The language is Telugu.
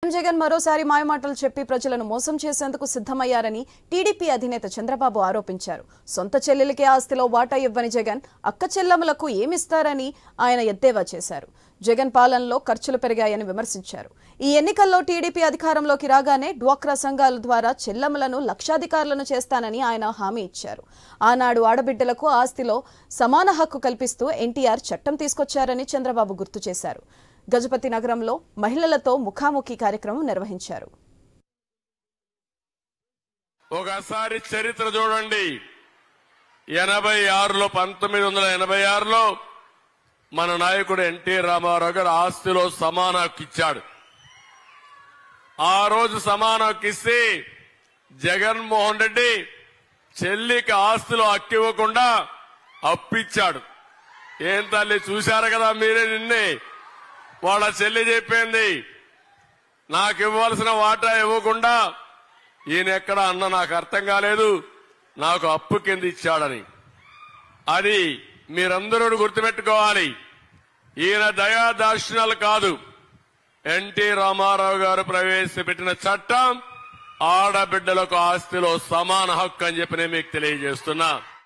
జగన్ మరోసారి మాయమాటలు చెప్పి ప్రజలను మోసం చేసేందుకు సిద్ధమయ్యారని టీడీపీ అధినేత చంద్రబాబు ఆరోపించారు. సొంత చెల్లెలికే ఆస్తిలో వాటా ఇవ్వని జగన్ అక్క చెల్లెమ్మలకు ఏమిస్తారని ఆయన ఎద్దేవా చేశారు. జగన్ పాలనలో ఖర్చులు పెరిగాయని విమర్శించారు. ఈ ఎన్నికల్లో టీడీపీ అధికారంలోకి రాగానే డ్వాక్రా సంఘాల ద్వారా చెల్లెమ్మలను లక్షాధికారులను చేస్తానని ఆయన హామీ ఇచ్చారు. ఆనాడు ఆడబిడ్డలకు ఆస్తిలో సమాన హక్కు కల్పిస్తూ ఎన్టీఆర్ చట్టం తీసుకొచ్చారని చంద్రబాబు గుర్తు చేశారు. గజపతి నగరంలో మహిళలతో ముఖాముఖి కార్యక్రమం నిర్వహించారు. ఒకసారి చరిత్ర చూడండి. 1986లో మన నాయకుడు ఎన్టీ రామారావు గారు ఆస్తిలో సమాన హక్కు ఇచ్చాడు. ఆ రోజు సమాన హక్కు ఇస్తే జగన్మోహన్ రెడ్డి చెల్లికి ఆస్తిలో హక్కు ఇవ్వకుండా అప్పిచ్చాడు. ఏం తల్లి చూశారు కదా మీరే. నిన్నే వాళ్ళ చెల్లి చెప్పింది, నాకు ఇవ్వాల్సిన వాటా ఇవ్వకుండా ఈయన ఎక్కడ అన్న నాకు అర్థం కాలేదు, నాకు అప్పు కింద ఇచ్చాడని. అది మీరందరూ గుర్తుపెట్టుకోవాలి. ఈయన దయాదాక్షిణ్యాలు కాదు. ఎన్టీ రామారావు గారు ప్రవేశపెట్టిన చట్టం ఆడబిడ్డలకు ఆస్తిలో సమాన హక్కు అని చెప్పి నేను మీకు తెలియజేస్తున్నా.